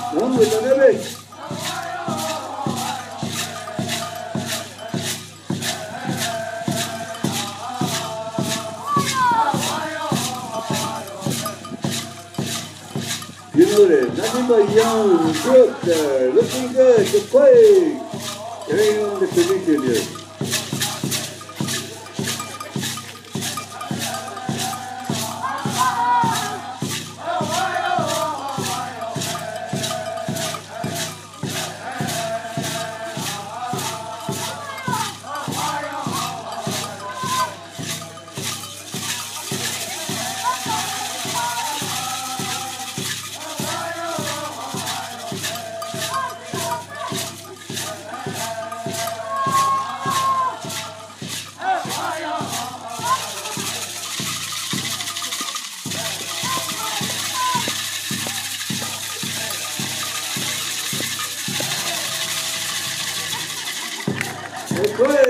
Non, vous en avez. Nothing but young, good, looking good to play. Carrying on the tradition here. Good.